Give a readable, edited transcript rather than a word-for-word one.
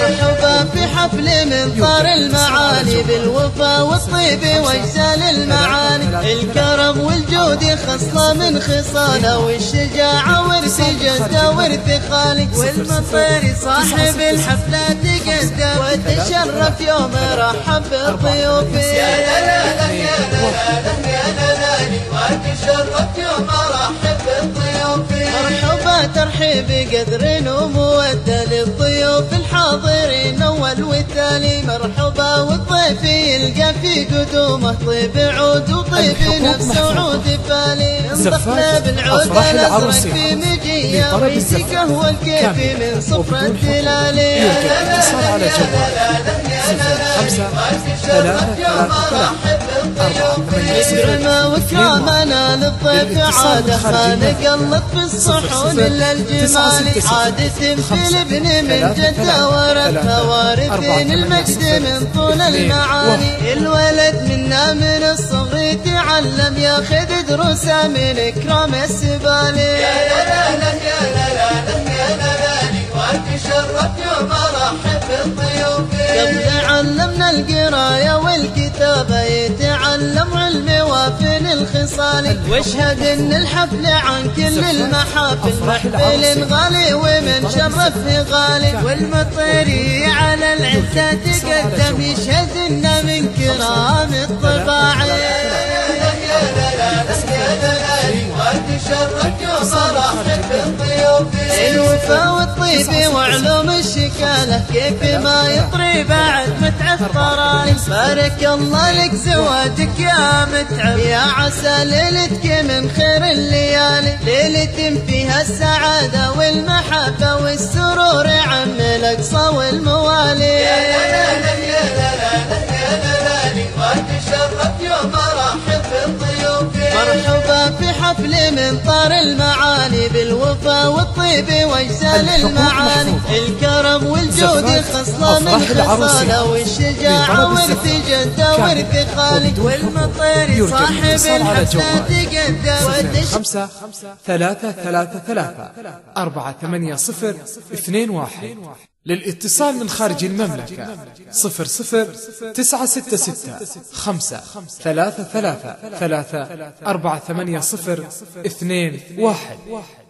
مرحبا في حفل من طار المعالي بالوفا والطيب واجزال المعاني. الكرم والجود خصلة من خصاله، والشجاعة ورث جده ورث خالي. والمطير صاحب الحفلة تقدم وتشرف يوم رحب بالضيوف. يا لا يا لالي وتشرف يوم رحب بالضيوف. مرحبا ترحيب بقدر ومودة للضيوف الحاضرين أول والتالي. مرحبا والضيف يلقى في قدومه طيب عود وطيب نفس وعود فالي. انضفنا بالعود الأزرق في مجية ويسي قهوة الكيفي من صفرة التلالي. اتصال على جوال إكرمة وكرامنا للضيف عادة ما نقلط بالصحون إلا الجمال. عادة في الابن من جدة ورثها وارثين المجد من طول المعاني. الولد منا من الصغر تعلم ياخذ دروسه من إكرام السبالي. يا لالي وتشرف يوم رحب بالضيوف. قبل علمنا القراية والكتابة يتعلم علم وافن الخصال. واشهد ان الحفل عن كل المحافل محفل غالي ومن شرفه غالي. والمطيري على العزة تقدم يشهد ان من كرام الطباعي. وتشرف يوم رحب بالضيوف. الوفا والطيب وعلوم الشكالة كيف ما يطري بعد متعة طراني. بارك الله لك زواجك يا متعب، يا عسى ليلتك من خير الليالي. ليلة فيها السعادة والمحبة والسرور عم الأقصى والموالي. يا لالي وتشرف يوم رحب بالضيوف. مرحبا في حفل من طار المعالي بالوفا والطيب واجزال المعاني. الكرم والجود خصلة من خصاله، والشجاعة ورث جده ورث خالي. والمطير صاحب الحفلة تقدم 5-3-3-3-4-8-0-2-1. للاتصال من خارج المملكة 00-966-5-3-3-3-4-8-0-2-1.